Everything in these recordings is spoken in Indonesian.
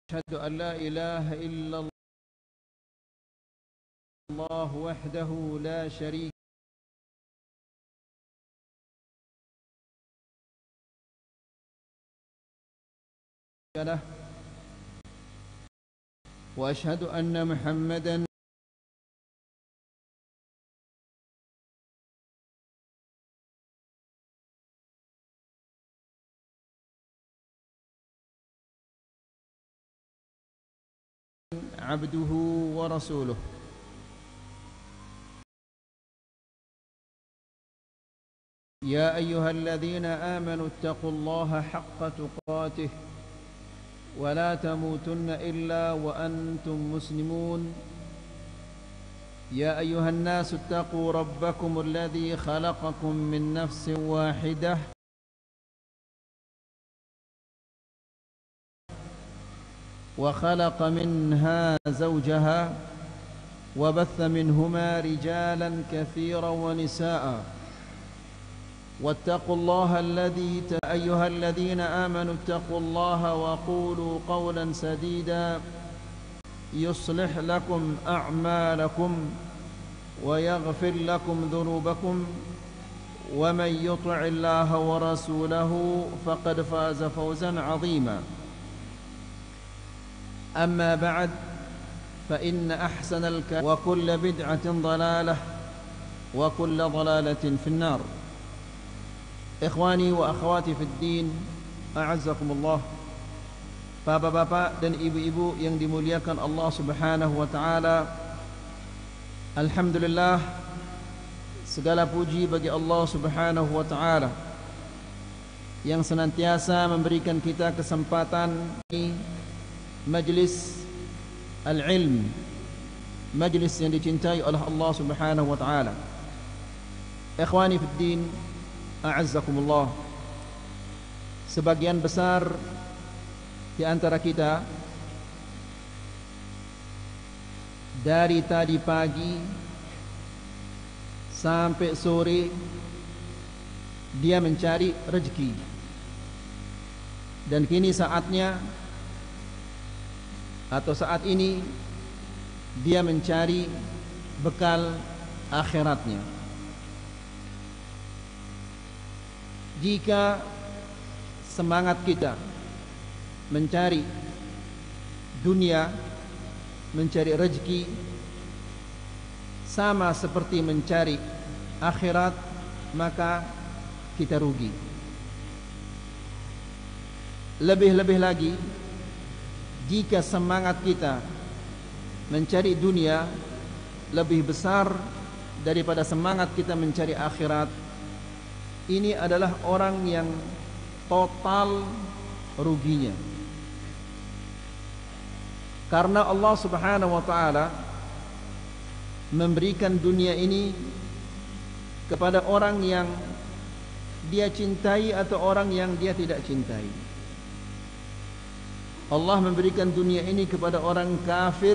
أشهد أن لا إله إلا الله وحده لا شريك له وأشهد أن محمدا عبده ورسوله. يا أيها الذين آمنوا اتقوا الله حق تقاته ولا تموتن إلا وأنتم مسلمون. يا أيها الناس اتقوا ربكم الذي خلقكم من نفس واحدة وخلق منها زوجها وبث منهما رجالا كثيرا ونساء واتقوا الله الذي أيها الذين آمنوا اتقوا الله وقولوا قولا سديدا يصلح لكم أعمالكم ويغفر لكم ذنوبكم ومن يطع الله ورسوله فقد فاز فوزا عظيما. أما بعد فإن أحسن الكلام وكل بدعة ضلالة وكل ضلالة في النار. Ikhwani wa akhwati fid din, a'azzakumullah. Bapak-bapak dan ibu-ibu yang dimuliakan Allah Subhanahu wa taala. Alhamdulillah, segala puji bagi Allah Subhanahu wa taala yang senantiasa memberikan kita kesempatan di majlis al-ilm, majlis yang dicintai oleh Allah Subhanahu wa taala. Ikhwani fid din, a'azzakumullah. Sebagian besar di antara kita dari tadi pagi sampai sore dia mencari rezeki, dan kini saatnya atau saat ini dia mencari bekal akhiratnya. Jika semangat kita mencari dunia, mencari rezeki sama seperti mencari akhirat, maka kita rugi. Lebih-lebih lagi jika semangat kita mencari dunia lebih besar daripada semangat kita mencari akhirat, ini adalah orang yang total ruginya. Karena Allah Subhanahu wa taala memberikan dunia ini kepada orang yang dia cintai atau orang yang dia tidak cintai. Allah memberikan dunia ini kepada orang kafir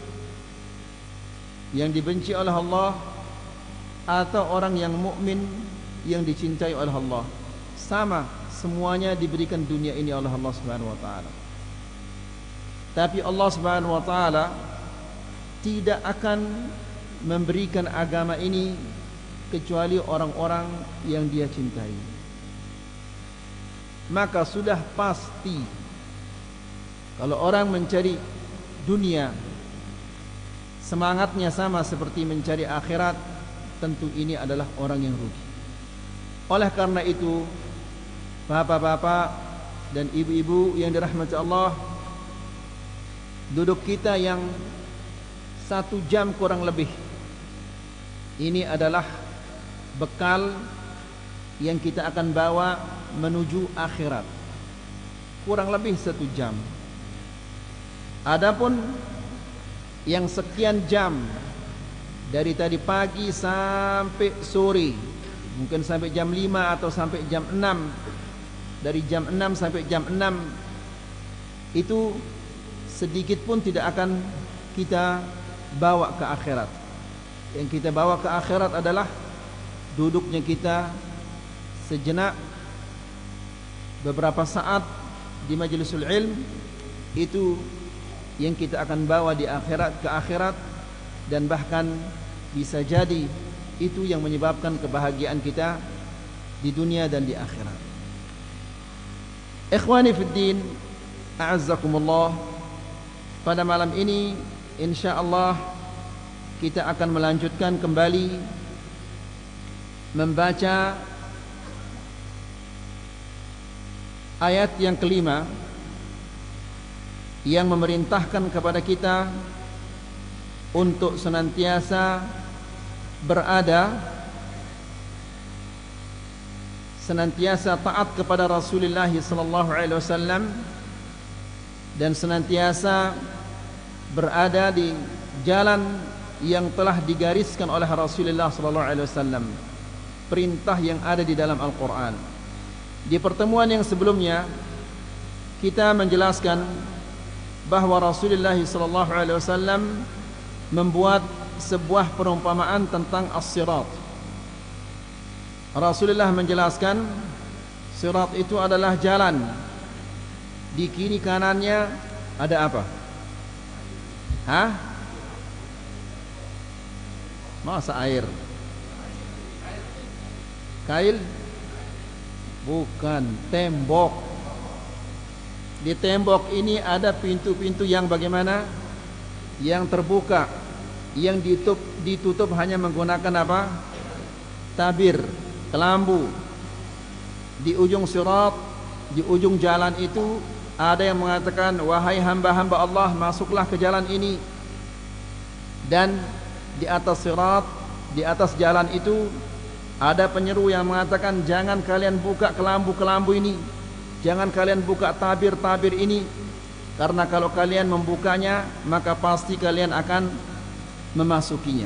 yang dibenci oleh Allah atau orang yang mukmin yang dicintai oleh Allah. Sama, semuanya diberikan dunia ini oleh Allah Subhanahu wa taala. Tapi Allah Subhanahu wa taala tidak akan memberikan agama ini kecuali orang-orang yang dia cintai. Maka sudah pasti kalau orang mencari dunia semangatnya sama seperti mencari akhirat, tentu ini adalah orang yang rugi. Oleh karena itu, bapak-bapak dan ibu-ibu yang dirahmati Allah, duduk kita yang 1 jam kurang lebih ini adalah bekal yang kita akan bawa menuju akhirat. Kurang lebih 1 jam. Adapun yang sekian jam dari tadi pagi sampai sore, mungkin sampai jam 5 atau sampai jam 6, dari jam 6 sampai jam 6, itu sedikit pun tidak akan kita bawa ke akhirat. Yang kita bawa ke akhirat adalah duduknya kita sejenak beberapa saat di majlisul ilm itu yang kita akan bawa di akhirat, ke akhirat, dan bahkan bisa jadi itu yang menyebabkan kebahagiaan kita di dunia dan di akhirat. Ikhwani fid din, a'azzakumullah. Pada malam ini insyaallah kita akan melanjutkan kembali membaca ayat yang kelima yang memerintahkan kepada kita untuk senantiasa berada, senantiasa taat kepada Rasulullah sallallahu alaihi wasallam, dan senantiasa berada di jalan yang telah digariskan oleh Rasulullah sallallahu alaihi wasallam, perintah yang ada di dalam Al-Qur'an. Di pertemuan yang sebelumnya kita menjelaskan bahwa Rasulullah sallallahu alaihi wasallam membuat sebuah perumpamaan tentang as-sirat. Rasulullah menjelaskan sirat itu adalah jalan. Di kiri kanannya ada apa? Hah? Masa air? Kail? Bukan, tembok. Di tembok ini ada pintu-pintu yang bagaimana? Yang terbuka, yang ditutup hanya menggunakan apa? Tabir, kelambu. Di ujung sirat, di ujung jalan itu ada yang mengatakan, wahai hamba-hamba Allah, masuklah ke jalan ini. Dan di atas sirat, di atas jalan itu ada penyeru yang mengatakan, jangan kalian buka kelambu-kelambu ini, jangan kalian buka tabir-tabir ini, karena kalau kalian membukanya maka pasti kalian akan memasukinya.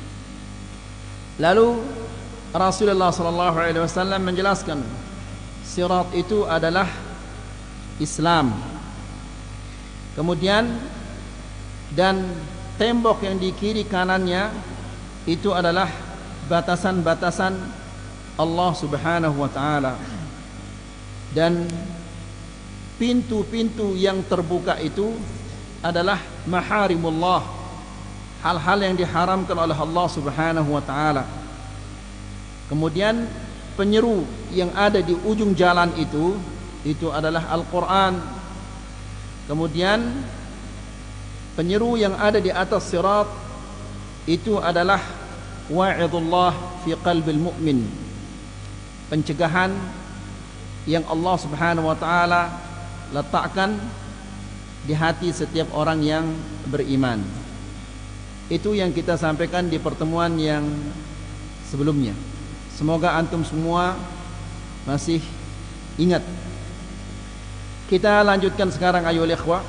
Lalu Rasulullah sallallahu alaihi wasallam menjelaskan sirat itu adalah Islam. Kemudian dan tembok yang di kiri kanannya itu adalah batasan-batasan Allah Subhanahu wa taala. Dan pintu-pintu yang terbuka itu adalah maharimullah, hal-hal yang diharamkan oleh Allah Subhanahu wa taala. Kemudian penyeru yang ada di ujung jalan itu adalah Al-Qur'an. Kemudian penyeru yang ada di atas sirat itu adalah wa'idullah fi qalbil mu'min, pencegahan yang Allah Subhanahu wa taala letakkan di hati setiap orang yang beriman. Itu yang kita sampaikan di pertemuan yang sebelumnya. Semoga antum semua masih ingat. Kita lanjutkan sekarang ayo ikhwah.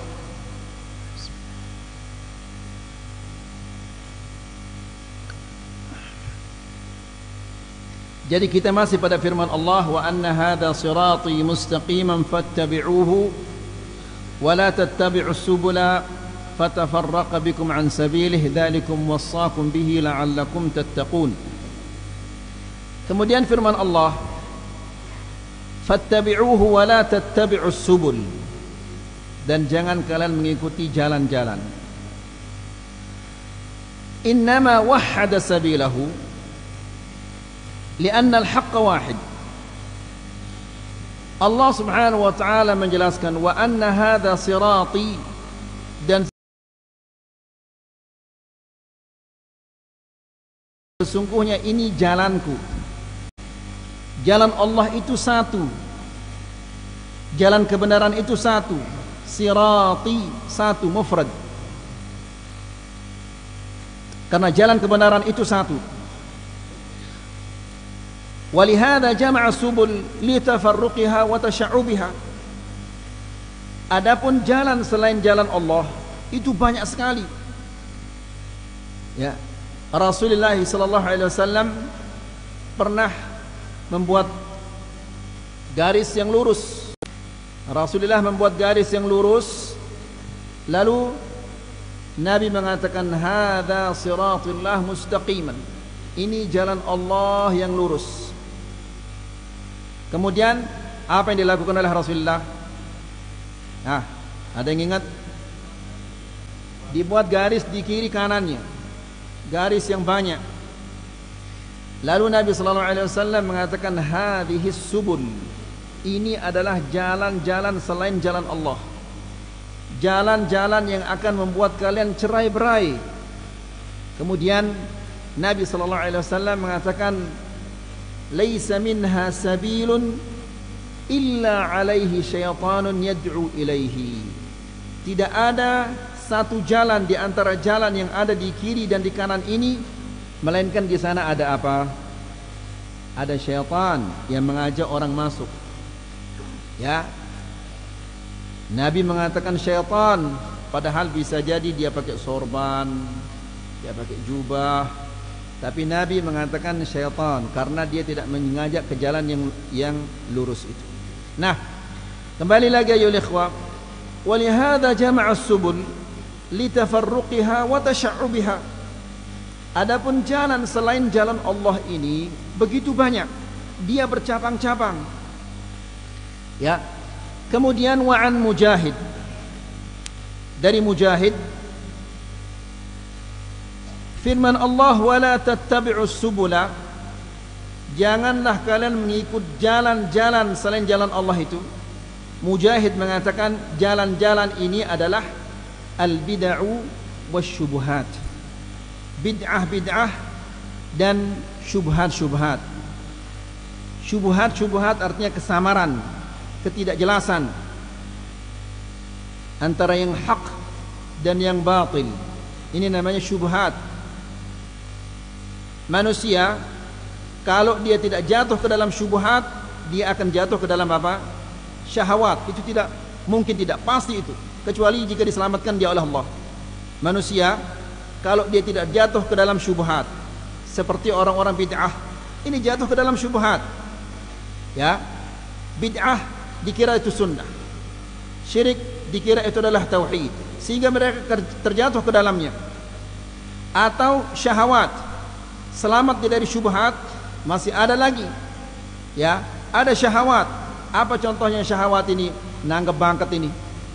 Jadi kita masih pada firman Allah, wa anna hadha sirati mustaqiman fattabi'uhu wa la tattabi'us subula fatafarraqa bikum an sabilihi dzalikum wassaakum bihi la'allakum tattaqun. Kemudian firman Allah, fattabi'uhu wa la tattabi'us subul, dan jangan kalian mengikuti jalan-jalan. Innama wahhada sabilahu li'anna al-haqqa wahid. Allah Subhanahu wa taala menjelaskan, wa anna hadha sirati, dan sesungguhnya ini jalanku. Jalan Allah itu satu, jalan kebenaran itu satu, sirati satu, mufrad, karena jalan kebenaran itu satu. Walihada jama'a subul litafarruqiha wa tasya'ubiha. Adapun jalan selain jalan Allah itu banyak sekali. Ya, Rasulullah sallallahu alaihi wasallam pernah membuat garis yang lurus. Rasulullah membuat garis yang lurus, lalu Nabi mengatakan, hadza siratullah mustaqiman, ini jalan Allah yang lurus. Kemudian apa yang dilakukan oleh Rasulullah? Ada yang ingat? dibuat garis di kiri kanannya, garis yang banyak. Lalu Nabi sallallahu alaihi wasallam mengatakan, hadhihi subul, ini adalah jalan-jalan selain jalan Allah, jalan-jalan yang akan membuat kalian cerai-berai. Kemudian Nabi sallallahu alaihi wasallam mengatakan, laisa minha sabilun illa alaihi syaitanun yad'u ilaihi. Tidak ada satu jalan di antara jalan yang ada di kiri dan di kanan ini, melainkan di sana ada apa? Ada syaitan yang mengajak orang masuk. Ya. Nabi mengatakan syaitan, padahal bisa jadi dia pakai sorban, dia pakai jubah, tapi Nabi mengatakan syaitan karena dia tidak mengajak ke jalan yang lurus itu. Nah, kembali lagi ya ikhwah, walihada jama'a as-subul litafarruqiha wa tasha'ubiha. Adapun jalan selain jalan Allah ini begitu banyak, dia bercabang-cabang. Ya. Kemudian wa'an Mujahid, dari Mujahid, firman Allah, wala tattabi'us subula, janganlah kalian mengikut jalan-jalan selain jalan Allah itu. Mujahid mengatakan jalan-jalan ini adalah al-bid'u wasyubuhat, bid'ah-bid'ah dan syubhat-syubhat. Syubhat-syubhat artinya kesamaran, ketidakjelasan antara yang hak dan yang batil. Ini namanya syubhat. Manusia kalau dia tidak jatuh ke dalam syubhat, dia akan jatuh ke dalam apa? Syahwat. Itu tidak mungkin, tidak pasti itu, kecuali jika diselamatkan dia oleh Allah. Manusia kalau dia tidak jatuh ke dalam syubhat, seperti orang-orang bid'ah, ini jatuh ke dalam syubhat. Ya, bid'ah dikira itu sunnah, syirik dikira itu adalah tauhid, sehingga mereka terjatuh ke dalamnya. Atau syahwat, selamat dari syubhat, masih ada lagi. Ya, ada syahwat. Apa contohnya syahwat ini? Nanggap bangkat ini.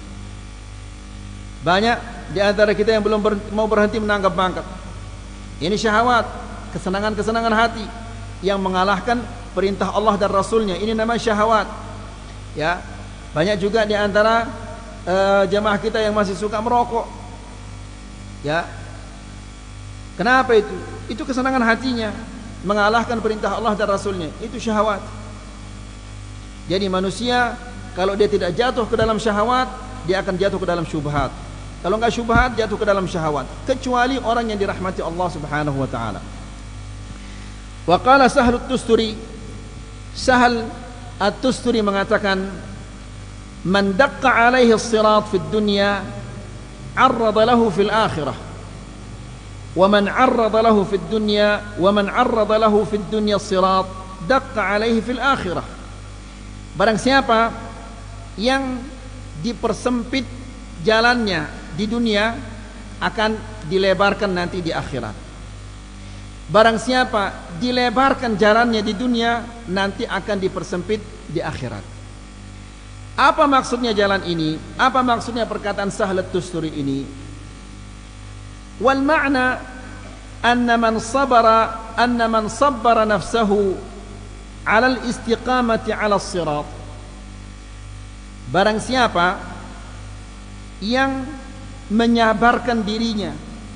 Banyak di antara kita yang belum mau berhenti menanggap bangkat. Ini syahwat, kesenangan-kesenangan hati yang mengalahkan perintah Allah dan Rasulnya. Ini namanya syahwat. Ya, banyak juga di antara jamaah kita yang masih suka merokok. Ya, kenapa itu? Itu kesenangan hatinya, mengalahkan perintah Allah dan Rasulnya. Itu syahwat. Jadi manusia kalau dia tidak jatuh ke dalam syahwat, dia akan jatuh ke dalam syubhat. Kalau enggak syubhat, jatuh ke dalam syahwat. Kecuali orang yang dirahmati Allah Subhanahu wa taala. Wa qala Sahl at-Tusturi, Sahl at-Tusturi mengatakan, man daqqa alaihi as-sirat fid dunya 'arrada lahu fil akhirah. Wa man 'arrada lahu fid dunya wa man 'arrada lahu fid dunya as-sirat daqqa alaihi fil akhirah. Barang siapa yang dipersempit jalannya di dunia, akan dilebarkan nanti di akhirat. Barang siapa dilebarkan jalannya di dunia, nanti akan dipersempit di akhirat. Apa maksudnya jalan ini? Apa maksudnya perkataan Sahl at-Tusturi ini? Wal ma'na anna man sabbara nafsahu 'ala al-istiqamati 'ala as-sirat. Barang siapa yang menyabarkan dirinya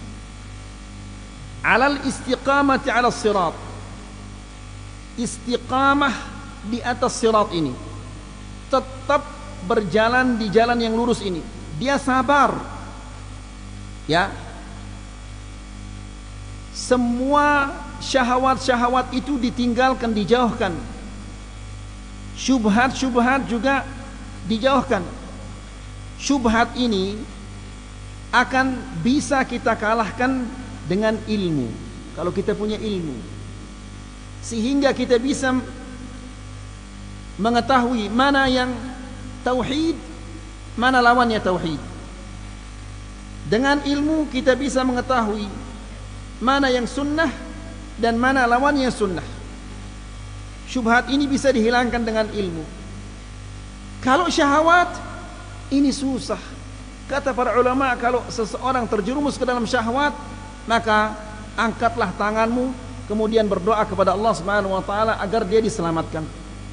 'ala al-istiqamati 'ala as-sirat, istiqamah di atas sirat ini, tetap berjalan di jalan yang lurus ini, dia sabar. Ya, semua syahwat-syahwat itu ditinggalkan, dijauhkan. Syubhat-syubhat juga dijauhkan. Syubhat ini akan bisa kita kalahkan dengan ilmu, kalau kita punya ilmu, sehingga kita bisa mengetahui mana yang tauhid, mana lawannya tauhid. Dengan ilmu kita bisa mengetahui mana yang sunnah dan mana lawannya sunnah. Syubhat ini bisa dihilangkan dengan ilmu. Kalau syahwat ini susah, Kata para ulama, kalau seseorang terjerumus ke dalam syahwat, maka angkatlah tanganmu, kemudian berdoa kepada Allah Subhanahu wa taala agar dia diselamatkan.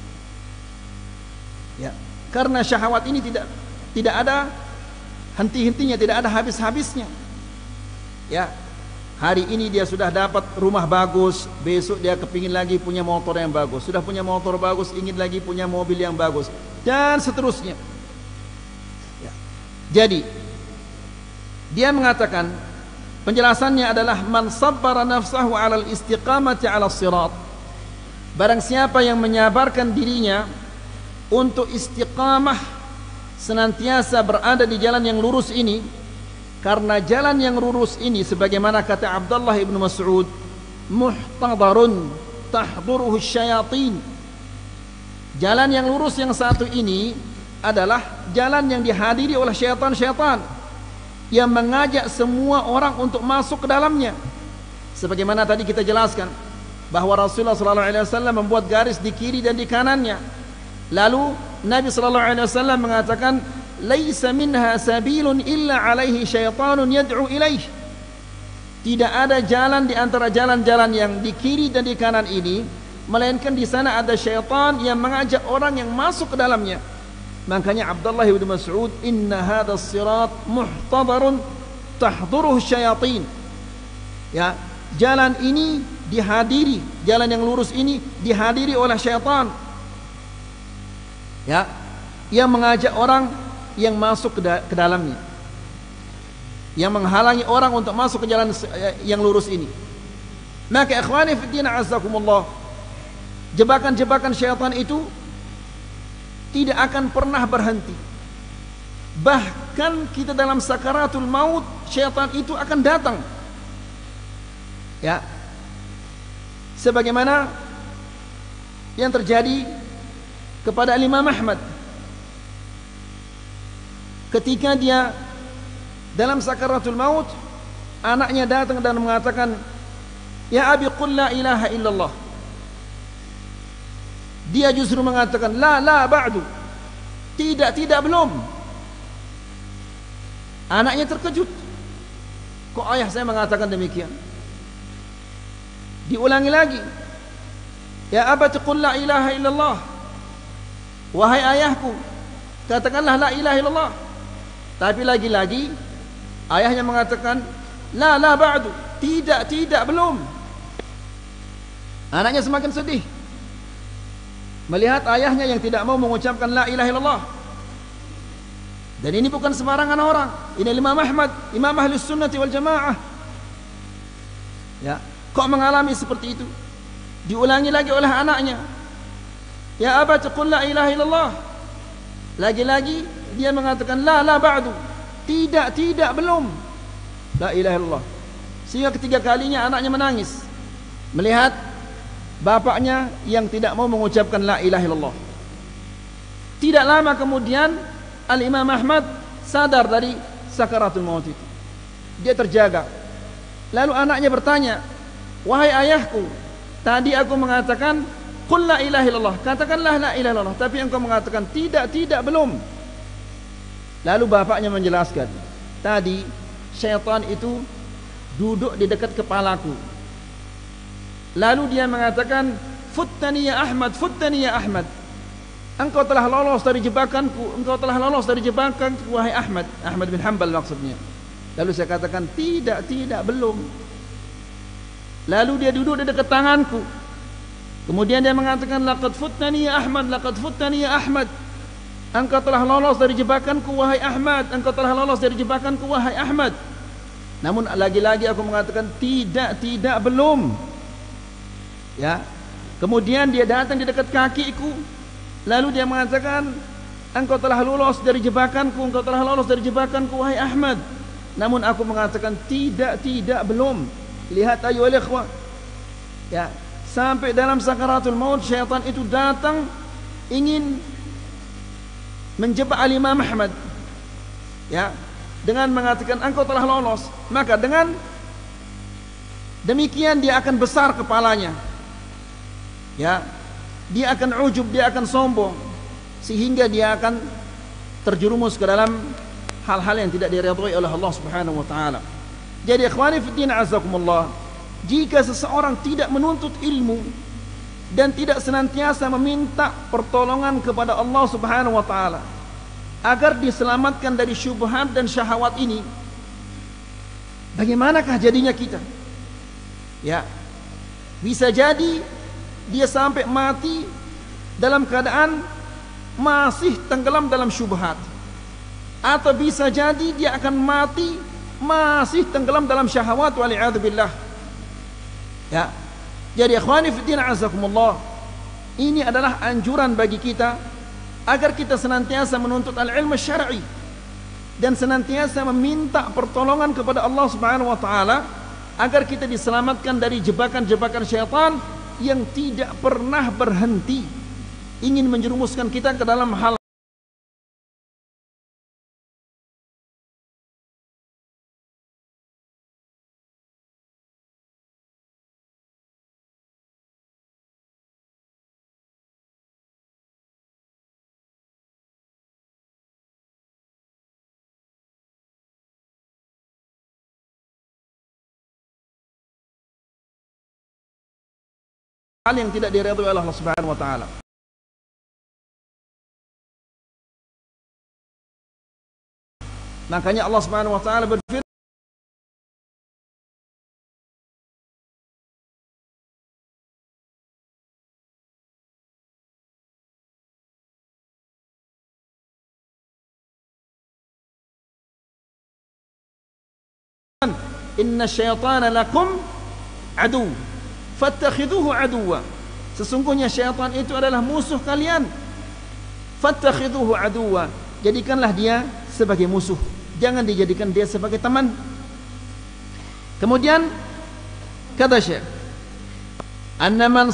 Ya, karena syahwat ini tidak ada henti-hentinya, tidak ada habis-habisnya. Ya, hari ini dia sudah dapat rumah bagus, besok dia kepingin lagi punya motor yang bagus, sudah punya motor bagus, ingin lagi punya mobil yang bagus, dan seterusnya. Ya. Jadi dia mengatakan, penjelasannya adalah man sabbara nafsahu 'alal istiqamati 'alas sirat. Barang siapa yang menyabarkan dirinya untuk istiqamah, senantiasa berada di jalan yang lurus ini, karena jalan yang lurus ini sebagaimana kata Abdullah ibn Mas'ud, muhtadarun tahduruhu syayatin. Jalan yang lurus yang satu ini adalah jalan yang dihadiri oleh syaitan-syaitan yang mengajak semua orang untuk masuk ke dalamnya. Sebagaimana tadi kita jelaskan bahwa Rasulullah SAW membuat garis di kiri dan di kanannya. Lalu Nabi SAW mengatakan, laisa minha sabilun illa alaihi syaitanun yad'u ilaih. Tidak ada jalan di antara jalan-jalan yang di kiri dan di kanan ini, melainkan di sana ada syaitan yang mengajak orang yang masuk ke dalamnya. Makanya Abdullah bin Mas'ud, inna hadzal sirat muhtadarun tahduruhu syayatin. Ya, jalan ini dihadiri, jalan yang lurus ini dihadiri oleh syaitan. Ya, yang mengajak orang yang masuk ke dalamnya, yang menghalangi orang untuk masuk ke jalan yang lurus ini. Maka ikhwani fi din azzakumullah, jebakan-jebakan syaitan itu tidak akan pernah berhenti. Bahkan kita dalam sakaratul maut, syaitan itu akan datang. Ya, sebagaimana yang terjadi kepada Imam Ahmad ketika dia dalam sakaratul maut, anaknya datang dan mengatakan, ya abi qul la ilaha illallah. Dia justru mengatakan, la ba'du, tidak belum. Anaknya terkejut, kok ayah saya mengatakan demikian? Diulangi lagi, ya abati qul la ilaha illallah. Wahai ayahku, katakanlah la ilaha illallah. Tapi lagi-lagi ayahnya mengatakan, la ba'du, tidak belum. Anaknya semakin sedih melihat ayahnya yang tidak mau mengucapkan la ilaha illallah. Dan ini bukan sembarangan orang. Ini Imam Ahmad, Imam Ahlus Sunnati wal Jamaah. Ya, kok mengalami seperti itu? Diulangi lagi oleh anaknya, ya abati qul la ilaha illallah. Lagi-lagi dia mengatakan la ba'du, tidak belum, la ilaha illallah. Sehingga ketiga kalinya anaknya menangis melihat bapaknya yang tidak mau mengucapkan la ilaha illallah. Tidak lama kemudian Al-Imam Ahmad sadar dari sakaratul maut itu. Dia terjaga. Lalu anaknya bertanya, wahai ayahku, tadi aku mengatakan qul la ilaha illallah, katakanlah la ilaha illallah, tapi engkau mengatakan tidak belum. Lalu bapaknya menjelaskan, tadi syaitan itu duduk di dekat kepalaku. Lalu dia mengatakan, futtani ya Ahmad, futtani ya Ahmad. Engkau telah lolos dari jebakanku, engkau telah lolos dari jebakanku wahai Ahmad. Ahmad bin Hanbal maksudnya. Lalu saya katakan, tidak belum. Lalu dia duduk di dekat tanganku. Kemudian dia mengatakan, laqad futtani ya Ahmad, laqad futtani ya Ahmad. Engkau telah lolos dari jebakanku wahai Ahmad, engkau telah lolos dari jebakanku wahai Ahmad. Namun lagi-lagi aku mengatakan, tidak belum. Ya. Kemudian dia datang di dekat kakiku, lalu dia mengatakan, engkau telah lolos dari jebakanku, engkau telah lolos dari jebakanku wahai Ahmad. Namun aku mengatakan, tidak belum. Lihat ayyuhal ikhwah, ya, sampai dalam sakaratul maut syaitan itu datang ingin menjebak Imam Ahmad, ya, dengan mengatakan engkau telah lolos. Maka dengan demikian dia akan besar kepalanya, ya, dia akan ujub, dia akan sombong, sehingga dia akan terjerumus ke dalam hal-hal yang tidak diridhai oleh Allah Subhanahu wa taala. Jadi ikhwani fiddin azakumullah, jika seseorang tidak menuntut ilmu dan tidak senantiasa meminta pertolongan kepada Allah Subhanahu wa taala agar diselamatkan dari syubhat dan syahwat ini, bagaimanakah jadinya kita? Ya, bisa jadi dia sampai mati dalam keadaan masih tenggelam dalam syubhat, atau bisa jadi dia akan mati masih tenggelam dalam syahwat, wal'iyadzubillah. Ya, jadi ikhwani fiddin azakumullah, ini adalah anjuran bagi kita agar kita senantiasa menuntut al-ilmu syar'i dan senantiasa meminta pertolongan kepada Allah Subhanahu wa taala agar kita diselamatkan dari jebakan-jebakan syaitan yang tidak pernah berhenti ingin menjerumuskan kita ke dalam hal yang tidak diridhai oleh Allah Subhanahu wa taala. Makanya Allah Subhanahu wa taala berfirman, inna syaitana lakum adu fattakhidhuhu aduwa. Sesungguhnya syaitan itu adalah musuh kalian. Fattakhidhuhu aduwa, jadikanlah dia sebagai musuh, jangan dijadikan dia sebagai teman. Kemudian kata Syekh, anna man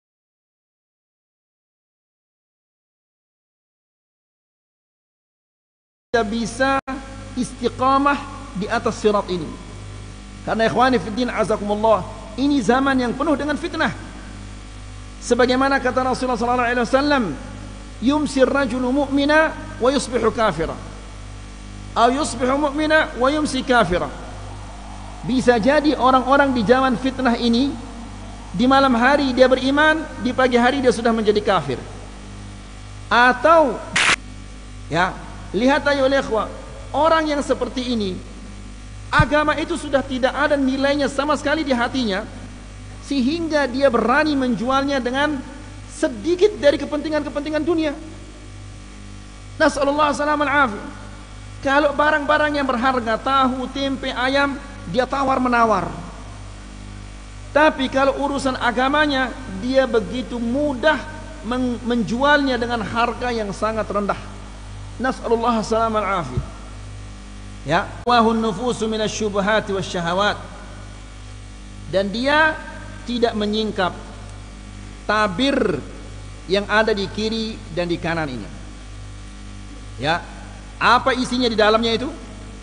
bisa istiqamah di atas sirat ini. Karena ikhwani fiddin azakumullah, ini zaman yang penuh dengan fitnah. Sebagaimana kata Rasulullah sallallahu alaihi wasallam, yumsi ar-rajulu mu'mina wa yusbihu kafira, atau yusbihu mu'mina wa yumsi kafira. Bisa jadi orang-orang di zaman fitnah ini, di malam hari dia beriman, di pagi hari dia sudah menjadi kafir. Atau ya, lihat ayo ikhwah, orang yang seperti ini, agama itu sudah tidak ada nilainya sama sekali di hatinya, sehingga dia berani menjualnya dengan sedikit dari kepentingan-kepentingan dunia. Nasallallahu alaihi wasallam. Kalau barang-barang yang berharga, tahu, tempe, ayam, dia tawar-menawar. Tapi kalau urusan agamanya, dia begitu mudah menjualnya dengan harga yang sangat rendah. Nasallallahu alaihi wasallam. Ya, wahun nufusu minasyubuhati wasyahawat, dan dia tidak menyingkap tabir yang ada di kiri dan di kanan ini. Ya, apa isinya di dalamnya itu?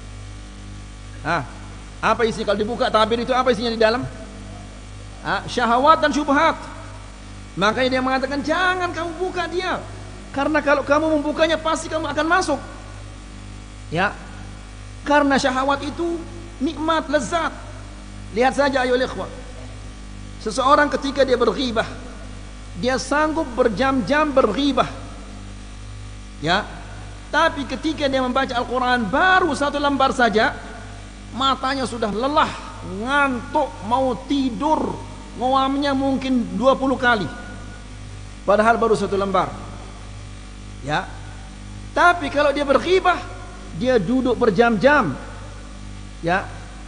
Apa isi kalau dibuka tabir itu, apa isinya di dalam? Syahwat dan syubhat. Makanya dia mengatakan jangan kamu buka dia, karena kalau kamu membukanya pasti kamu akan masuk. Ya, karena syahwat itu nikmat, lezat. Lihat saja ayo ikhwah, seseorang ketika dia berghibah, dia sanggup berjam-jam berghibah, ya. Tapi ketika dia membaca Al-Quran baru satu lembar saja, matanya sudah lelah, ngantuk, mau tidur, ngawamnya mungkin 20 kali, padahal baru satu lembar, ya. Tapi kalau dia berghibah, dia duduk berjam-jam, ya.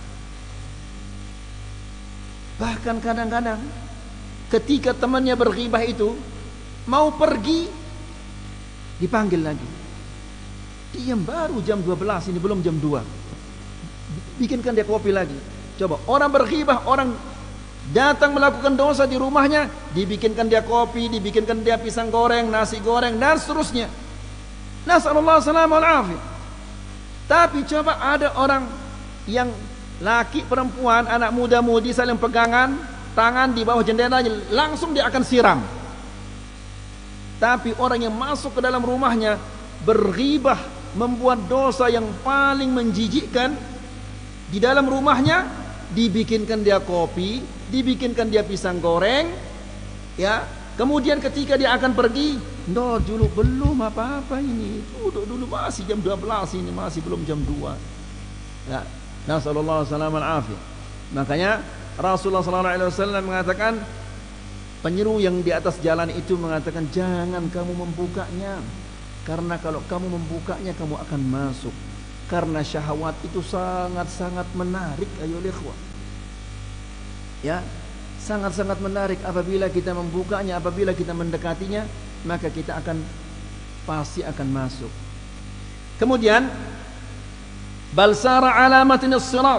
Bahkan kadang-kadang ketika temannya berghibah itu mau pergi, dipanggil lagi, diam, baru jam 12 ini, belum jam 2, bikinkan dia kopi lagi. Coba orang berghibah, orang datang melakukan dosa di rumahnya, dibikinkan dia kopi, dibikinkan dia pisang goreng, nasi goreng, dan seterusnya. Nasallallahu alaihi wasallam. Tapi coba ada orang yang laki perempuan, anak muda mudi saling pegangan tangan di bawah jendelanya, langsung dia akan siram. Tapi orang yang masuk ke dalam rumahnya berghibah membuat dosa yang paling menjijikkan. Di dalam rumahnya dibikinkan dia kopi, dibikinkan dia pisang goreng, ya. Kemudian ketika dia akan pergi, no dulu belum apa-apa ini, duduk dulu, masih jam 12 ini, masih belum jam 2. Ya, nasallallahu alaihi wasallam. Makanya Rasulullah sallallahu alaihi wasallam mengatakan, penyeru yang di atas jalan itu mengatakan, jangan kamu membukanya, karena kalau kamu membukanya kamu akan masuk. Karena syahwat itu sangat-sangat menarik, ayolah ikhwah. Ya, sangat-sangat menarik. Apabila kita membukanya, apabila kita mendekatinya, maka kita pasti akan masuk. Kemudian bal sara alamatin as-sirat,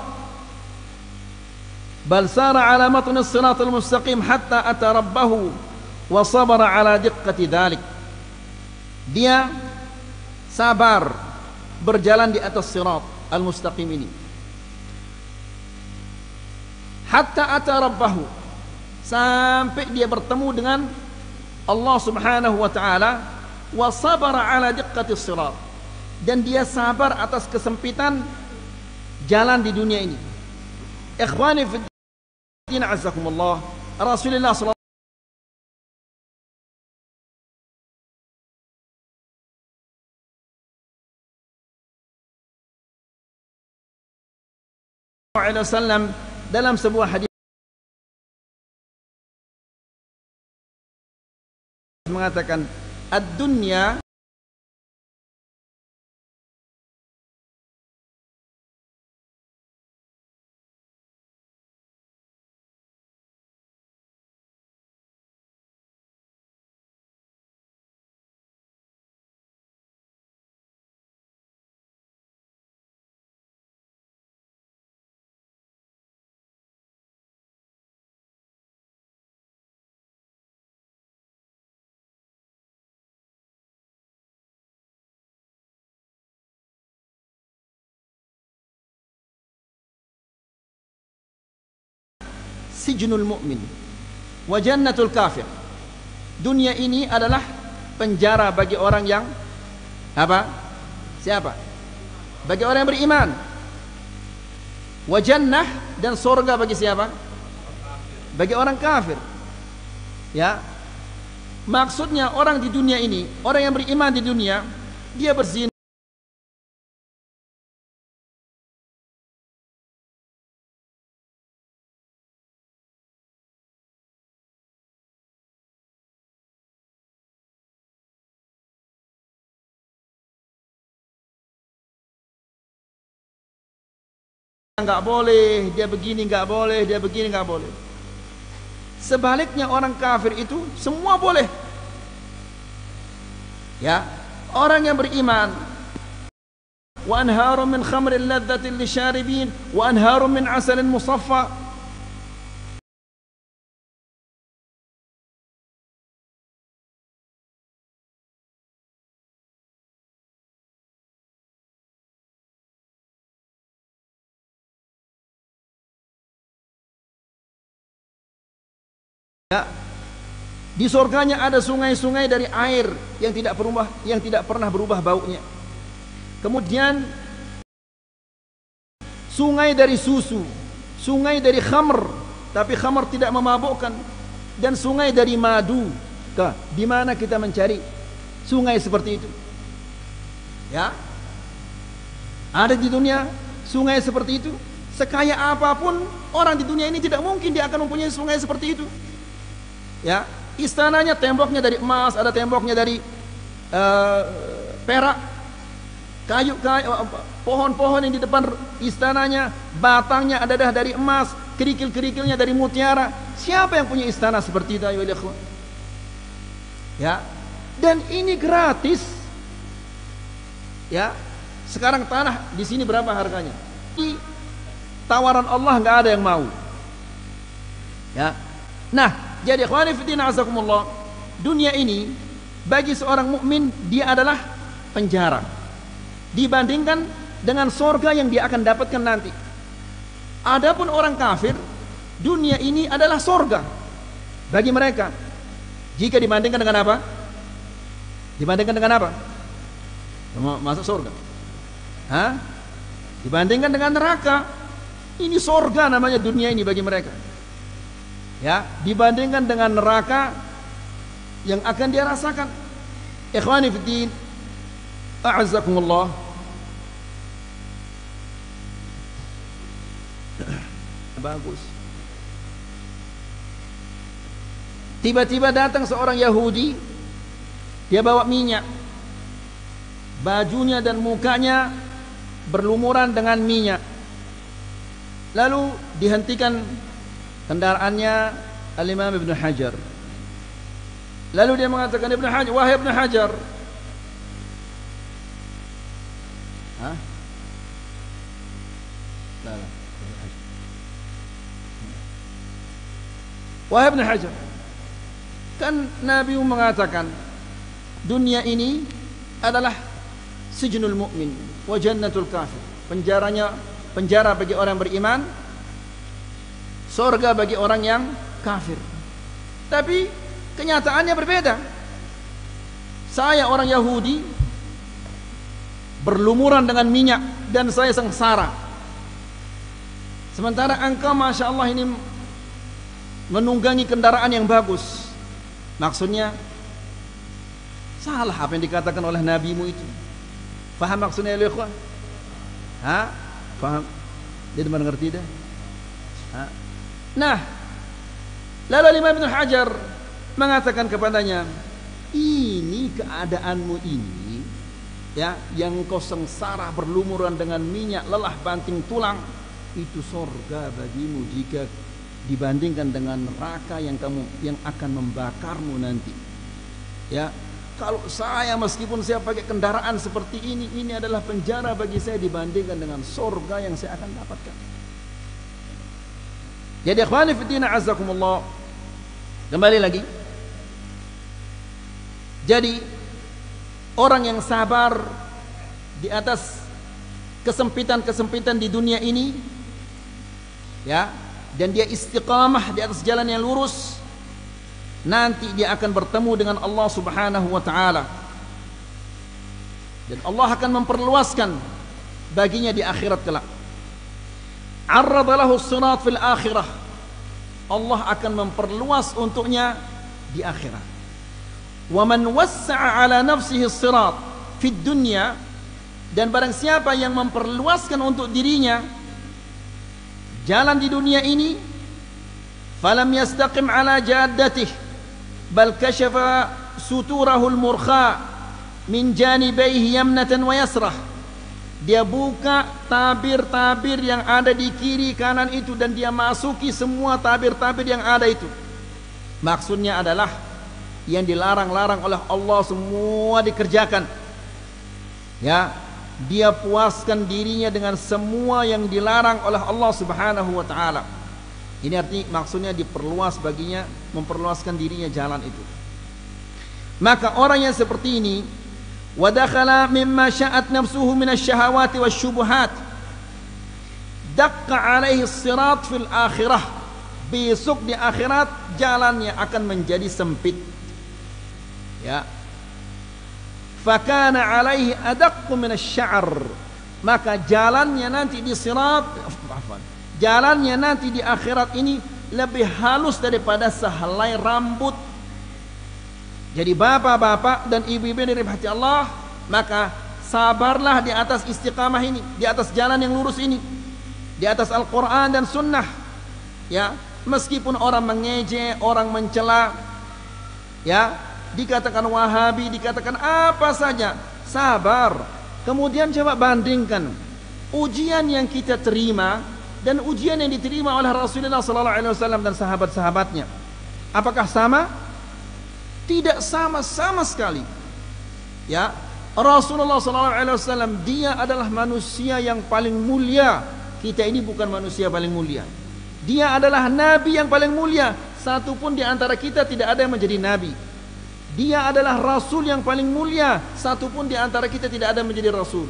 bal sara alamatun as-sirat al-mustaqim hatta ata rabbahu wa sabara ala diqqati dhalik. Dia sabar berjalan di atas sirat al-mustaqim ini, hatta ata rabbahu, sampai dia bertemu dengan Allah Subhanahu wa taala, wa sabara ala diqqati sirat, dan dia sabar atas kesempitan jalan di dunia ini. Ikhwani fi din, azakumullah, Rasulullah sallallahu alaihi wasallam dalam sebuah hadis mengatakan, ad-dunya sijnul mu'min wa jannatul kafir. Dunia ini adalah penjara bagi orang yang apa? Siapa? Bagi orang yang beriman. Wa jannah, dan surga bagi siapa? Bagi orang kafir. Ya. Maksudnya orang di dunia ini, orang yang beriman di dunia, dia berzina, nggak boleh, dia begini nggak boleh, dia begini nggak boleh. Sebaliknya orang kafir itu semua boleh. Ya, orang yang beriman, wa anharum min khamrin ladzatin lisyaribin wa anharum min asalin musaffa. Ya, di surganya ada sungai-sungai dari air yang tidak pernah berubah baunya. Kemudian sungai dari susu, sungai dari khamr, tapi khamr tidak memabukkan, dan sungai dari madu. Di mana kita mencari sungai seperti itu? Ya, ada di dunia sungai seperti itu. Sekaya apapun orang di dunia ini, tidak mungkin dia akan mempunyai sungai seperti itu. Ya, istananya temboknya dari emas, ada temboknya dari perak, kayu, pohon-pohon yang di depan istananya, batangnya adalah dari emas, kerikil-kerikilnya dari mutiara. Siapa yang punya istana seperti itu? Ya, dan ini gratis. Ya, sekarang tanah di sini berapa harganya? Di tawaran Allah nggak ada yang mau. Ya, nah. Jadi ikhwani fillah azakumullah, dunia ini bagi seorang mukmin dia adalah penjara dibandingkan dengan surga yang dia akan dapatkan nanti. Adapun orang kafir, dunia ini adalah surga bagi mereka. Jika dibandingkan dengan apa? Dibandingkan dengan apa? Masuk surga. Hah? Dibandingkan dengan neraka. Ini sorga namanya dunia ini bagi mereka. Ya, dibandingkan dengan neraka yang akan dia rasakan. Ikhwani fiddin, a'azzakumullah. Bagus. Tiba-tiba datang seorang Yahudi, dia bawa minyak. Bajunya dan mukanya berlumuran dengan minyak. Lalu dihentikan kendaraannya Al-Imam Ibn Hajar. Lalu dia mengatakan, Ibn Hajar, wahai Ibn Hajar. Hah? Lala. Wahai Ibn Hajar, kan Nabi mengatakan dunia ini adalah sijnul mu'min wa jannatul kafir. Penjara bagi orang beriman, surga bagi orang yang kafir. Tapi kenyataannya berbeda. Saya orang Yahudi berlumuran dengan minyak dan saya sengsara. Sementara engkau Masya Allah ini menunggangi kendaraan yang bagus. Maksudnya salah apa yang dikatakan oleh nabimu itu. Faham maksudnya ya ikhwan? Hah? Faham? Dia tidak mengerti dah. Ha? Nah, lalu Imam Ibn Hajar mengatakan kepadanya, ini keadaanmu ini, ya, yang kau sengsara berlumuran dengan minyak, lelah banting tulang, itu surga bagimu jika dibandingkan dengan neraka yang akan membakarmu nanti. Ya, kalau saya meskipun saya pakai kendaraan seperti ini adalah penjara bagi saya dibandingkan dengan surga yang saya akan dapatkan. Jadi ikhwani fiddin a'azzakumullah, kembali lagi. Jadi orang yang sabar di atas kesempitan-kesempitan di dunia ini, ya, dan dia istiqamah di atas jalan yang lurus, nanti dia akan bertemu dengan Allah Subhanahu wa taala. Dan Allah akan memperluaskan baginya di akhirat kelak. Arrada lahu as-sirat fil akhirah. Allah akan memperluas untuknya di akhirat. Wa man wassa'a ala nafsihi as-sirat fid dunya, dan barang siapa yang memperluaskan untuk dirinya jalan di dunia ini, falam yastaqim ala jaddatih bal kashafa suturahu al-murkha min janibaihi yamnatan wa yasrah. Dia buka tabir-tabir yang ada di kiri kanan itu dan dia masuki semua tabir-tabir yang ada itu. Maksudnya adalah yang dilarang-larang oleh Allah semua dikerjakan. Ya, dia puaskan dirinya dengan semua yang dilarang oleh Allah Subhanahu wa taala. Ini artinya maksudnya diperluas baginya, memperluaskan dirinya jalan itu. Maka orang yang seperti ini, wa dakhala mimma sya'at nafsuhu minasyahawati wasyubuhat, daqqa alaihi as-sirat fil akhirah. Besok di akhirat jalannya akan menjadi sempit. Ya. Fakana alaihi adaqqu minasy-sya'r. Maka jalannya nanti di sirat, jalannya nanti di akhirat ini lebih halus daripada sehelai rambut. Jadi bapak-bapak dan ibu-ibu yang dirahmati Allah, maka sabarlah di atas istiqamah ini, di atas jalan yang lurus ini, di atas Al-Quran dan Sunnah. Ya, meskipun orang mengejek, orang mencela, ya, dikatakan Wahabi, dikatakan apa saja, sabar. Kemudian coba bandingkan ujian yang kita terima dan ujian yang diterima oleh Rasulullah SAW dan sahabat-sahabatnya. Apakah sama? Tidak sama sekali. Ya, Rasulullah SAW dia adalah manusia yang paling mulia. Kita ini bukan manusia paling mulia. Dia adalah Nabi yang paling mulia. Satupun di antara kita tidak ada yang menjadi Nabi. Dia adalah Rasul yang paling mulia. Satupun di antara kita tidak ada yang menjadi Rasul.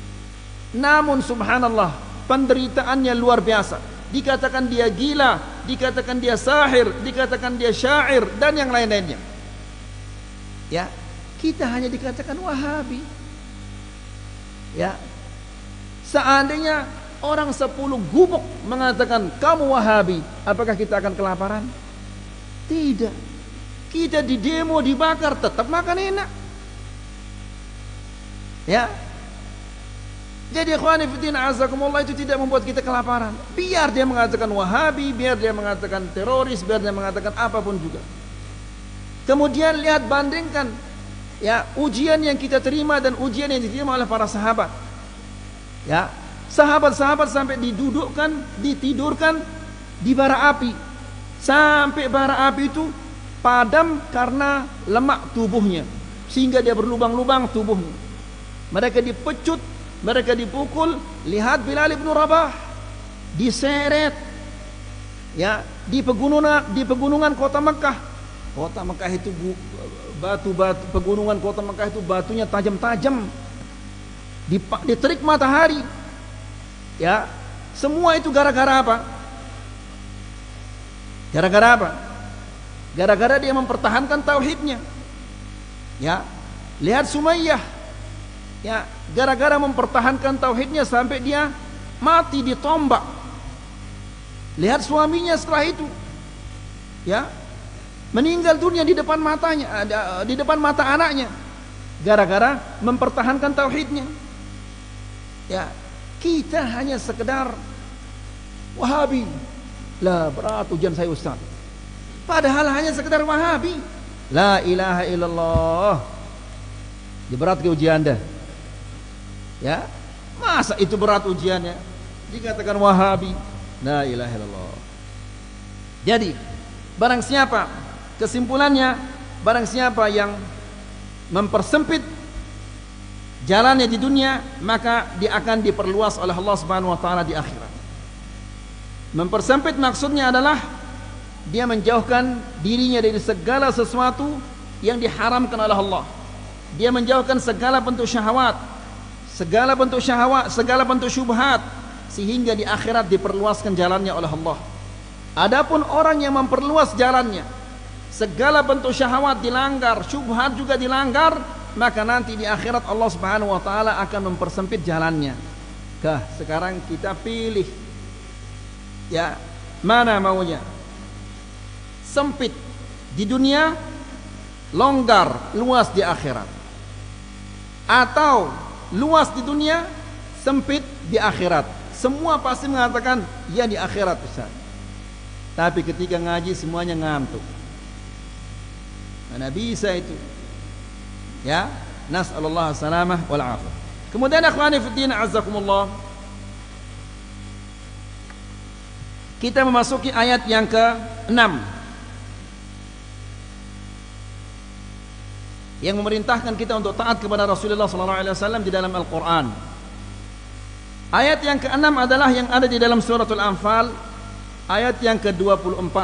Namun subhanallah, penderitaannya luar biasa. Dikatakan dia gila, dikatakan dia sahir, dikatakan dia syair, dan yang lain-lainnya. Ya, kita hanya dikatakan Wahabi. Ya, Seandainya orang 10 gubuk mengatakan kamu Wahabi, apakah kita akan kelaparan? Tidak. Kita di demo dibakar tetap makan enak. Ya. Jadi ikhwani fillah azakumullah, itu tidak membuat kita kelaparan. Biar dia mengatakan Wahabi, biar dia mengatakan teroris, biar dia mengatakan apapun juga. Kemudian lihat, bandingkan ya ujian yang kita terima dan ujian yang diterima oleh para sahabat. Ya, sahabat-sahabat sampai didudukkan, ditidurkan di bara api. Sampai bara api itu padam karena lemak tubuhnya, sehingga dia berlubang-lubang tubuhnya. Mereka dipecut, mereka dipukul. Lihat Bilal bin Rabah diseret ya di pegunungan kota Mekah. Kota Mekah itu batu-batu, pegunungan kota Mekah itu batunya tajam-tajam, diterik matahari. Ya, semua itu gara-gara apa? Gara-gara apa? Gara-gara dia mempertahankan tauhidnya. Ya, lihat Sumayyah. Ya, gara-gara mempertahankan tauhidnya sampai dia mati ditombak. Lihat suaminya setelah itu. Ya, meninggal dunia di depan matanya, di depan mata anaknya, gara-gara mempertahankan tauhidnya. Ya, kita hanya sekedar Wahabi. Lah, berat ujian saya Ustaz. Padahal hanya sekedar Wahabi. La ilaha illallah. Berat ke ujian Anda? Ya, masa itu berat ujiannya? Dikatakan Wahabi. La ilaha illallah. Jadi, barang siapa, kesimpulannya, barang siapa yang mempersempit jalannya di dunia, maka dia akan diperluas oleh Allah Subhanahu wa taala di akhirat. Mempersempit maksudnya adalah dia menjauhkan dirinya dari segala sesuatu yang diharamkan oleh Allah. Dia menjauhkan segala bentuk syahwat, segala bentuk syubhat, sehingga di akhirat diperluaskan jalannya oleh Allah. Adapun orang yang memperluas jalannya, segala bentuk syahwat dilanggar, syubhat juga dilanggar, maka nanti di akhirat Allah Subhanahu wa taala akan mempersempit jalannya. Sekarang kita pilih. Ya, mana maunya? Sempit di dunia, longgar, luas di akhirat. Atau luas di dunia, sempit di akhirat. Semua pasti mengatakan ya di akhirat Ustaz. Tapi ketika ngaji semuanya ngantuk. Mana bisa itu? Ya, nas'alullah salamah wal afiyah. Kemudian akhwani fi din azzakumullah, kita memasuki ayat yang ke-6 yang memerintahkan kita untuk taat kepada Rasulullah SAW di dalam Al-Quran. Ayat yang ke-6 adalah yang ada di dalam suratul Anfal, ayat yang ke-24.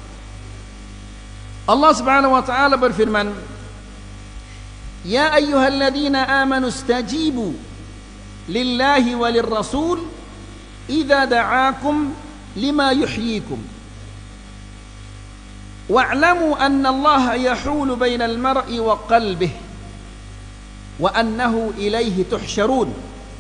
Allah Subhanahu wa taala berfirman, "Ya ayyuhalladzina amanu istajibu lillahi walir rasul idza da'akum lima yuhyikum wa'lamu anna Allah yahulu bainal mar'i wa qalbihi wa annahu ilaihi tuhsyarun."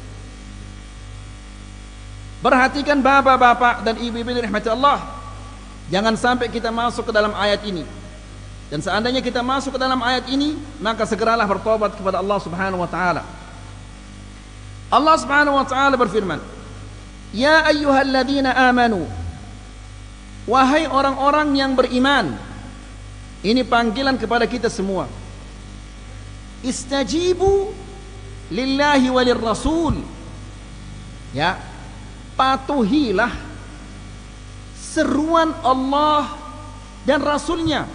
Perhatikan bapak-bapak dan ibu-ibu dirahmati Allah, jangan sampai kita masuk ke dalam ayat ini. Dan seandainya kita masuk ke dalam ayat ini, maka segeralah bertobat kepada Allah Subhanahu wa taala. Allah Subhanahu wa taala berfirman, "Ya ayyuhalladzina amanu," wahai orang-orang yang beriman. Ini panggilan kepada kita semua. Istajibu lillahi walir rasul. Ya, patuhilah seruan Allah dan Rasulnya.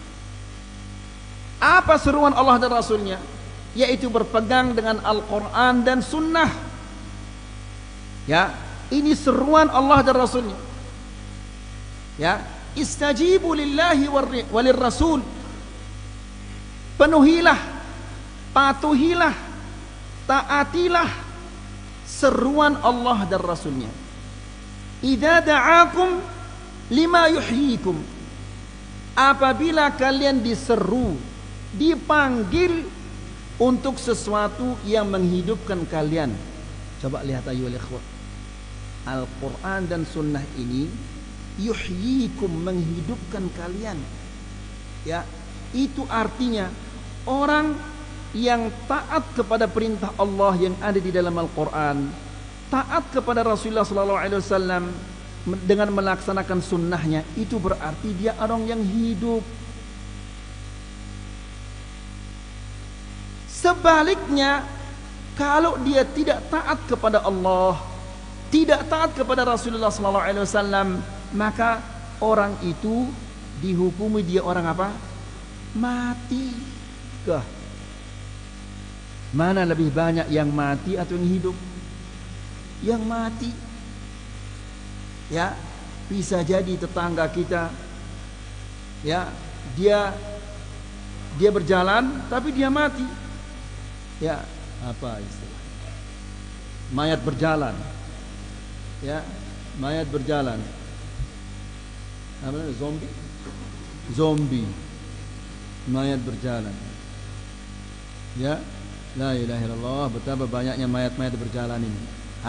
Apa seruan Allah dan Rasulnya? Yaitu berpegang dengan Al-Quran dan Sunnah. Ya, ini seruan Allah dan Rasulnya. Ya, istajibu lillahi walir rasul. Penuhilah, patuhilah, taatilah seruan Allah dan Rasulnya. Idza da'akum lima yuhyikum. Apabila kalian diseru, dipanggil untuk sesuatu yang menghidupkan kalian, Coba lihat ayyuhal ikhwah, Al-Quran dan Sunnah ini yuhyikum, menghidupkan kalian. Ya, itu artinya orang yang taat kepada perintah Allah yang ada di dalam Al-Quran, taat kepada Rasulullah SAW dengan melaksanakan sunnahnya, itu berarti dia orang yang hidup. Sebaliknya, kalau dia tidak taat kepada Allah, tidak taat kepada Rasulullah SAW, maka orang itu dihukumi dia orang apa? Mati. Mana lebih banyak yang mati atau yang hidup? Yang mati. Ya, bisa jadi tetangga kita, ya, dia berjalan tapi dia mati. Ya, apa istilah? Mayat berjalan. Ya, mayat berjalan. Apa namanya? Zombie. Mayat berjalan. Ya, la ilaha illallah, betapa banyaknya mayat-mayat berjalan ini.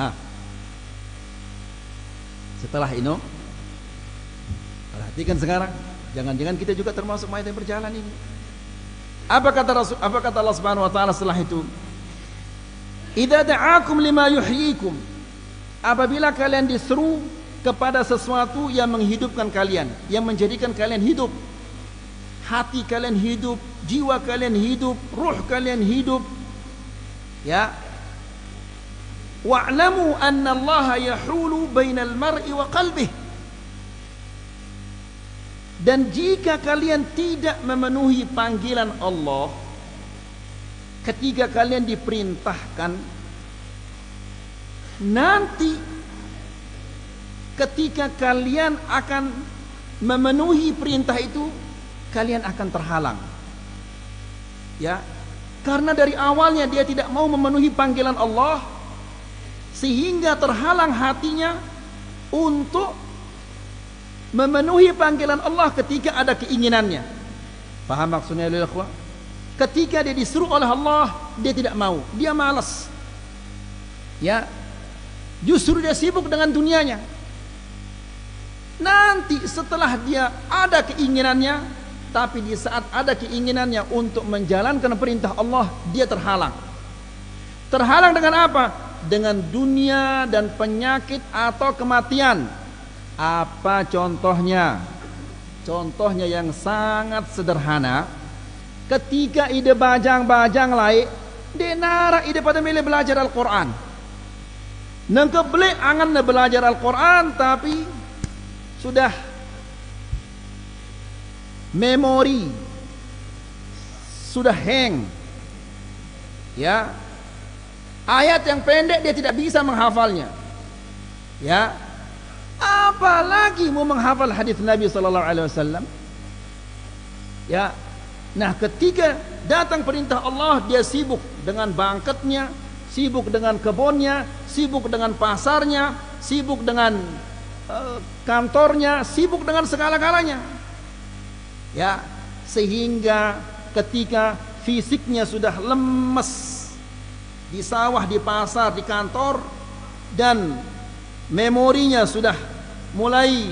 Setelah itu, perhatikan sekarang, jangan-jangan kita juga termasuk mayat yang berjalan ini. Apa kata Allah Subhanahu wa taala setelah itu? Idza da'akum lima yuhyikum. Apabila kalian diseru kepada sesuatu yang menghidupkan kalian, yang menjadikan kalian hidup, hati kalian hidup, jiwa kalian hidup, ruh kalian hidup, ya, wa'lamu anna Allah yahulu bainal mar'i wa qalbih. Dan jika kalian tidak memenuhi panggilan Allah ketika kalian diperintahkan, nanti ketika kalian akan memenuhi perintah itu, kalian akan terhalang. Ya, karena dari awalnya dia tidak mau memenuhi panggilan Allah, sehingga terhalang hatinya untuk memenuhi panggilan Allah ketika ada keinginannya. Paham maksudnya ya ikhwah? Ketika dia disuruh oleh Allah, dia tidak mau, dia malas. Ya, justru dia sibuk dengan dunianya. Nanti setelah dia ada keinginannya, tapi di saat ada keinginannya untuk menjalankan perintah Allah, dia terhalang. Terhalang dengan apa? Dengan dunia dan penyakit atau kematian. Apa contohnya? Contohnya yang sangat sederhana. Ketika ide bajang-bajang lain, dia nara ide pada milih belajar Al-Quran. Nengkeble angan belajar Al-Quran, tapi sudah memori sudah hang. Ya, ayat yang pendek dia tidak bisa menghafalnya. Ya, apalagi mau menghafal hadis Nabi sallallahu alaihi wasallam. Ya, nah ketika datang perintah Allah, dia sibuk dengan bangketnya, sibuk dengan kebunnya, sibuk dengan pasarnya, sibuk dengan kantornya, sibuk dengan segala-galanya. Ya, sehingga ketika fisiknya sudah lemes di sawah, di pasar, di kantor, dan memorinya sudah mulai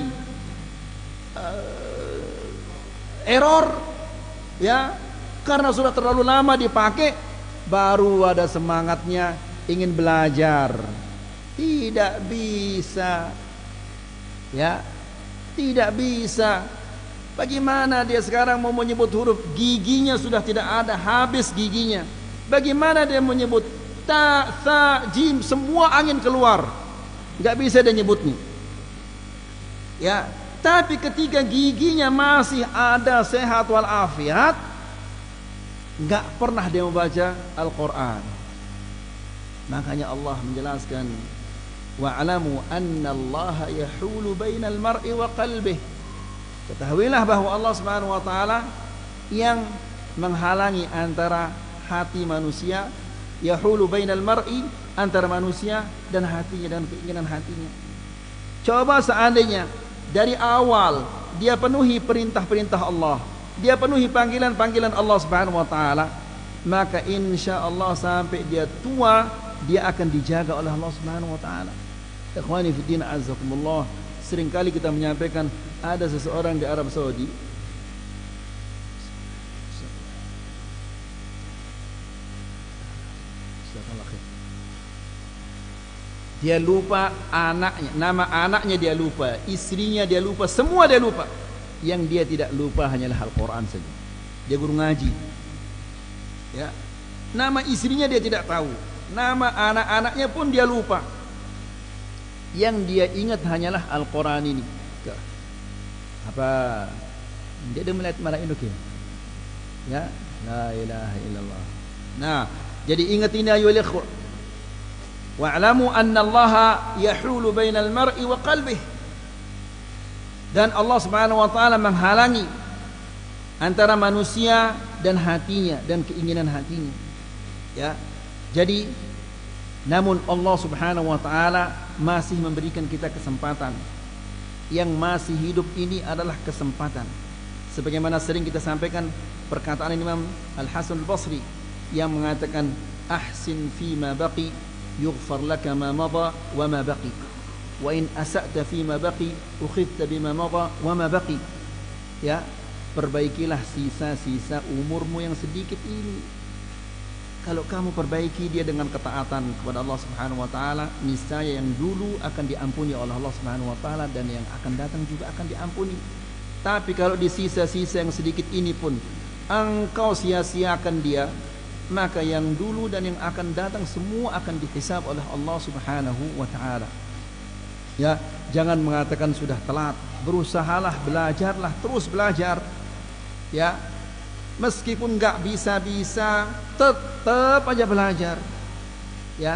error, ya, karena sudah terlalu lama dipakai, baru ada semangatnya ingin belajar. Tidak bisa. Ya, tidak bisa. Bagaimana dia sekarang mau menyebut huruf, giginya sudah tidak ada, habis giginya. Bagaimana dia menyebut ta, tha, jim, semua angin keluar, nggak bisa dia nyebutnya. Ya, tapi ketika giginya masih ada sehat walafiat, nggak pernah dia membaca Al-Quran. Makanya Allah menjelaskan, wa'lamu anna Allah yahulu bainal mar'i wa qalbih. Ketahuilah bahwa Allah Subhanahu wa taala yang menghalangi antara hati manusia, yahulu bainal mar'i, antara manusia dan hatinya, dan keinginan hatinya. Coba seandainya dari awal dia penuhi perintah-perintah Allah, dia penuhi panggilan-panggilan Allah Subhanahu wa taala, maka insya Allah sampai dia tua dia akan dijaga oleh Allah Subhanahu wa taala. Ikhwani fi din azzakumullah, seringkali kita menyampaikan ada seseorang di Arab Saudi dia lupa anaknya, nama anaknya dia lupa, istrinya dia lupa, semua dia lupa. Yang dia tidak lupa hanyalah Al-Quran saja. Dia guru ngaji, ya. Nama istrinya dia tidak tahu, nama anak-anaknya pun dia lupa. Yang dia ingat hanyalah Al-Quran ini. Apa? Dia ada melihat marah induk ya? La ilaha illallah. Nah, jadi ingat ini ayyuhal ikhwah. Wa'lamu anna Allah yahulu bainal mar'i wa qalbih. Dan Allah Subhanahu wa taala menghalangi antara manusia dan hatinya dan keinginan hatinya. Ya. Jadi namun Allah Subhanahu wa taala masih memberikan kita kesempatan. Yang masih hidup ini adalah kesempatan. Sebagaimana sering kita sampaikan perkataan Imam Al-Hasan Al-Basri yang mengatakan ahsin fi ma baqi yughfar laka ma madha wa ma baqi wa in asa'ta fi ma baqi ukhidta bima madha wa ma baqi. Ya, perbaikilah sisa-sisa umurmu yang sedikit ini. Kalau kamu perbaiki dia dengan ketaatan kepada Allah Subhanahu wa taala, niscaya yang dulu akan diampuni oleh Allah Subhanahu wa taala dan yang akan datang juga akan diampuni. Tapi kalau di sisa-sisa yang sedikit ini pun engkau sia-siakan dia, maka yang dulu dan yang akan datang semua akan dihisab oleh Allah Subhanahu wa taala. Ya, jangan mengatakan sudah telat. Berusahalah, belajarlah, terus belajar. Ya. Meskipun enggak bisa-bisa, tetap aja belajar. Ya.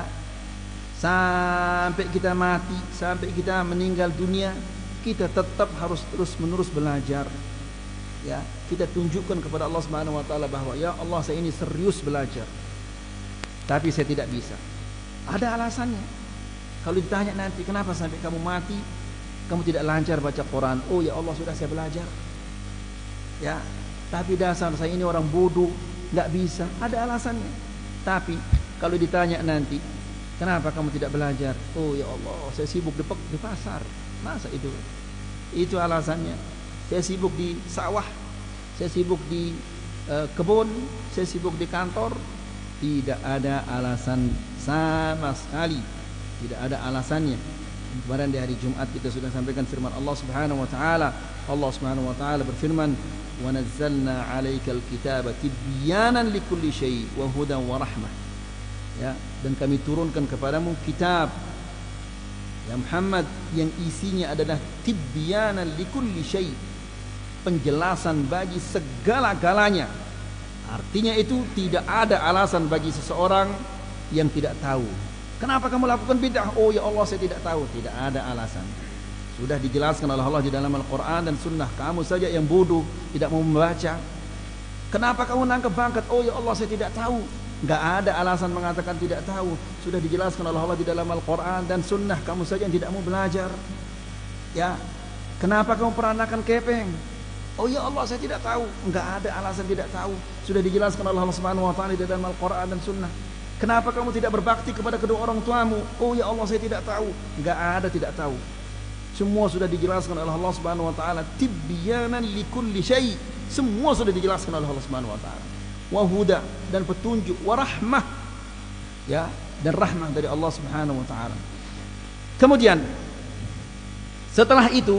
Sampai kita mati, sampai kita meninggal dunia, kita tetap harus terus-menerus belajar. Ya, kita tunjukkan kepada Allah Subhanahu wa taala bahwa ya Allah, saya ini serius belajar. Tapi saya tidak bisa. Ada alasannya. Kalau ditanya nanti kenapa sampai kamu mati kamu tidak lancar baca Quran? Oh ya Allah, sudah saya belajar. Ya, tapi dasar saya ini orang bodoh, enggak bisa. Ada alasannya. Tapi kalau ditanya nanti kenapa kamu tidak belajar? Oh ya Allah, saya sibuk di pasar. Masa itu? Itu alasannya. Saya sibuk di sawah, saya sibuk di kebun, saya sibuk di kantor. Tidak ada alasan sama sekali. Tidak ada alasannya. Kemarin di hari Jumat kita sudah sampaikan firman Allah Subhanahu wa taala. Allah Subhanahu wa taala berfirman, "Wa nazzalna 'alaikal kitaba tibyanan likulli syai' wa hudan wa rahmah." Ya, dan kami turunkan kepadamu kitab ya Muhammad yang isinya adalah tibyanan likulli syai', penjelasan bagi segala-galanya. Artinya itu tidak ada alasan bagi seseorang yang tidak tahu. Kenapa kamu lakukan bid'ah? Oh ya Allah, saya tidak tahu. Tidak ada alasan. Sudah dijelaskan oleh Allah di dalam Al-Quran dan Sunnah. Kamu saja yang bodoh, tidak mau membaca. Kenapa kamu nangkep bangkat? Oh ya Allah, saya tidak tahu. Enggak ada alasan mengatakan tidak tahu. Sudah dijelaskan oleh Allah di dalam Al-Quran dan Sunnah. Kamu saja yang tidak mau belajar. Ya, kenapa kamu peranakan kepeng? Oh ya Allah, saya tidak tahu. Enggak ada alasan tidak tahu. Sudah dijelaskan oleh Allah Subhanahu wa taala di dalam Al-Quran dan Sunnah. Kenapa kamu tidak berbakti kepada kedua orang tuamu? Oh ya Allah, saya tidak tahu. Enggak ada tidak tahu. Semua sudah dijelaskan oleh Allah Subhanahu wa taala, tibyanan likulli syai'. Semua sudah dijelaskan oleh Allah Subhanahu wa taala. Wa huda, dan petunjuk, wa rahmah. Ya, dan rahmah dari Allah Subhanahu wa taala. Kemudian setelah itu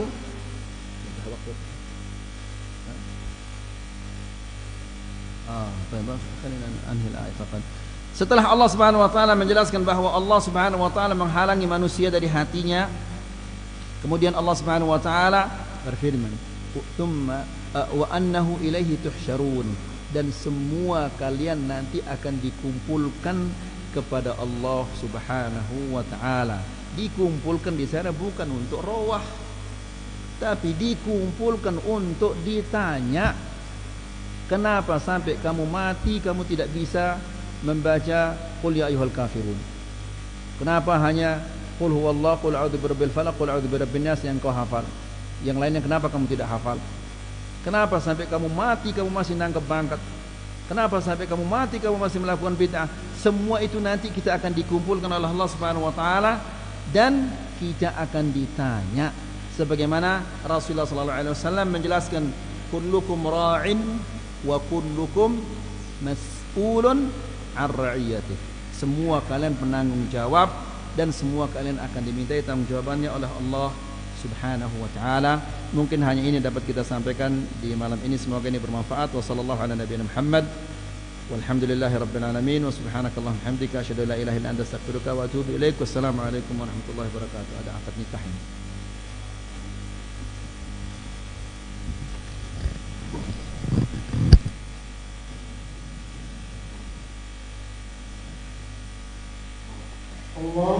setelah Allah Subhanahu wa taala menjelaskan bahwa Allah Subhanahu wa taala menghalangi manusia dari hatinya, kemudian Allah Subhanahu wa taala berfirman, "Tsumma wa annahu ilaihi tuhsyarun." Dan semua kalian nanti akan dikumpulkan kepada Allah Subhanahu wa taala. Dikumpulkan di sana bukan untuk rawah, tapi dikumpulkan untuk ditanya. Kenapa sampai kamu mati kamu tidak bisa membaca qul ya ayyuhal kafirun? Kenapa hanya qul huwallahu, qul a'udzu birabbil falaq, qul a'udzu birabbin nas yang kau hafal? Yang lainnya kenapa kamu tidak hafal? Kenapa sampai kamu mati kamu masih nangkep bangkat? Kenapa sampai kamu mati kamu masih melakukan bid'ah? Semua itu nanti kita akan dikumpulkan oleh Allah Subhanahu wa taala dan kita akan ditanya sebagaimana Rasulullah sallallahu alaihi wasallam menjelaskan, kullukum ra'in wa kullukum mas'ulun 'an ra'iyatihi. Semua kalian penanggung jawab dan semua kalian akan dimintai tanggung jawabannya oleh Allah Subhanahu wa taala. Mungkin hanya ini dapat kita sampaikan di malam ini, semoga ini bermanfaat. Wassallallahu ala nabiyina Muhammad walhamdulillahirabbil alamin wa subhanakallahumma hamdika asyhadu an la ilaha illa anta astaghfiruka wa atubu ilaik. Wassalamu alaikum warahmatullahi wabarakatuh. Ada akad nikah ini. Allah